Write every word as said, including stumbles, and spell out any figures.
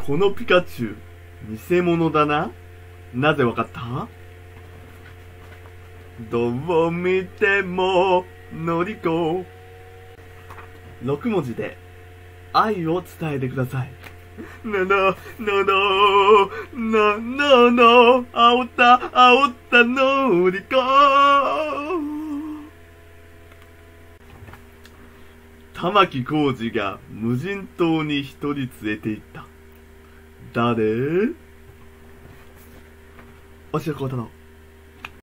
このピカチュウ、偽物だな。なぜわかった？どう見ても、のりこ。ろく文字で、愛を伝えてください。なな、なな、ななな、あおった、あおったのりこ。玉置浩二が無人島に一人連れて行った。誰？押尾コータの